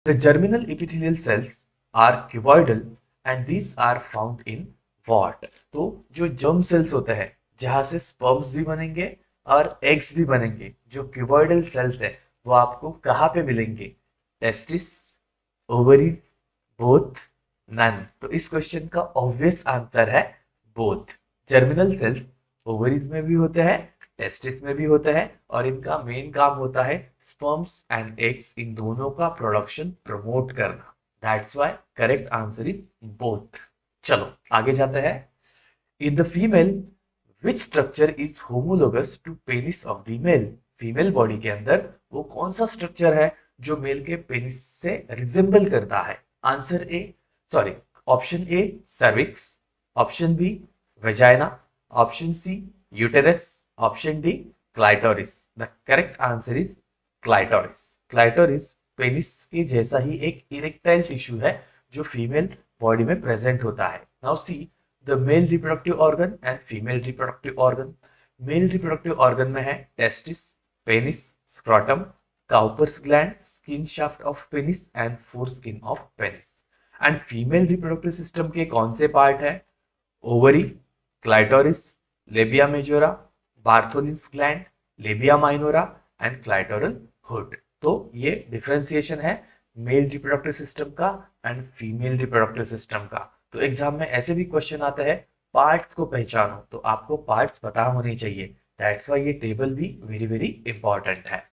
The germinal epithelial cells are cuboidal and these are found in what? तो जो germ cells होते हैं जहां से sperms भी बनेंगे और eggs भी बनेंगे, जो cuboidal cells है वो आपको कहाँ पे मिलेंगे? Testis, ovary, both, none. तो इस क्वेश्चन का ऑब्वियस आंसर है बोथ। जर्मिनल सेल्स ओवरीज में भी होते हैं, टेस्टिस में भी होते हैं और इनका मेन काम होता है स्पर्म्स एंड एग्स इन दोनों का प्रोडक्शन प्रमोट करना। That's why correct answer is both. चलो आगे जाते हैं। In the female which structure is homologous to penis of the male? Female body के अंदर वो कौन सा स्ट्रक्चर है जो मेल के पेनिस से रिजेंबल करता है? Answer A, sorry, option A cervix, option B vagina, option C uterus, option D clitoris. The correct answer is clitoris. Clitoris penis के जैसा ही एक इरेक्टाइल टिश्यू है जो फीमेल बॉडी में प्रेजेंट होता है। Now see the male reproductive organ and female reproductive organ. Male reproductive organ में है testis, penis, scrotum, Cowper's gland, skin shaft of penis and foreskin of penis. And female reproductive system के कौन से part है? Ovary, clitoris, labia majora, Bartholin's gland, labia minora and clitoral hood. तो ये differentiation है male reproductive system का and female reproductive system का। तो एग्जाम में ऐसे भी क्वेश्चन आता है पार्ट्स को पहचानो, तो आपको पार्ट्स पता होने चाहिए। दैट्स वाई ये टेबल भी वेरी वेरी इंपॉर्टेंट है।